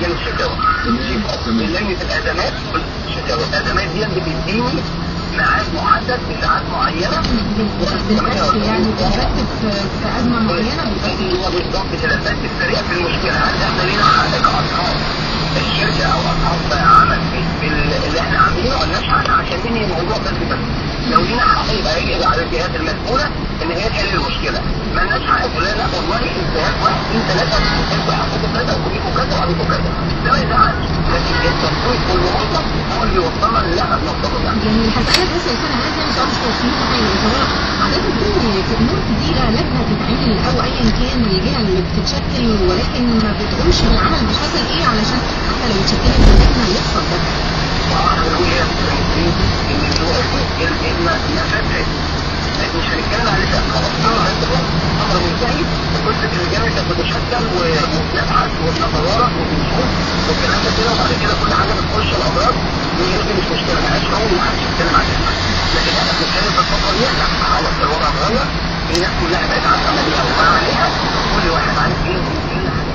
لجان الشكاوى. لجنه الازمات الشكاوى، الازمات دي بتديني ميعاد محدد بساعات معينه يعني بترتب في ازمه معينه بالظبط كده، بترتب سريع في المشكله. هل احنا لينا حق كاصحاب الشركه او اصحاب عمل اللي احنا عاملينه ولا مش عشان ننهي الموضوع بس. لو لينا حق يبقى يجب على الجهات المسؤوله ان هي تحل المشكله. ما لناش حق تقول لا والله الجهات 1 2 3 انتوا حقكم كذا وكلكم كذا وعليكم كذا، ده ما يزعلش. لكن التصويت والموظف هو اللي بيوصلنا اللي احنا بنوصله. يعني هسألك بس يا استاذ عايز مش عارف توصيل معين، هو عادة في امور كتيره لجنه تتعمل او ايا كان الجهه اللي بتتشكل، ولكن ما بتقومش بالعمل بشكل ايه علشان حتى لو اتشكلت اللجنه يحصل ده؟ مش هنتكلم على لسه خلاص. امر منتهي، قصه الرجاله كانت بتشكل وبنبحث وبنتوارث وبنشوف والكلام ده كده، وبعد كده كل حاجه بتخش الامراض دي مش مشكله، مالهاش عمر ومحدش يتكلم عليها. لكن احنا بنتكلم في الفتره دي لا خلاص الوضع اتغير، الناس كلها بقت عارفه عمليه وما عليها، كل واحد عارف ايه كل حاجه.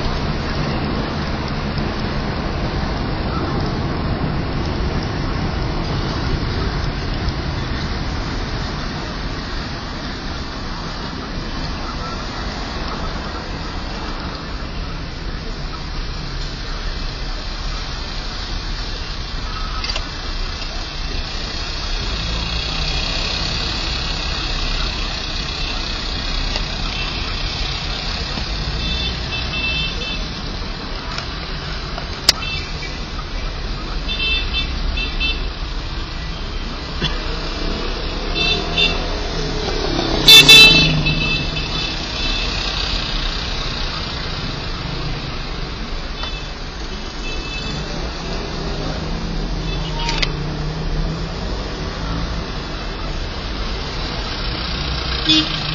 Beep.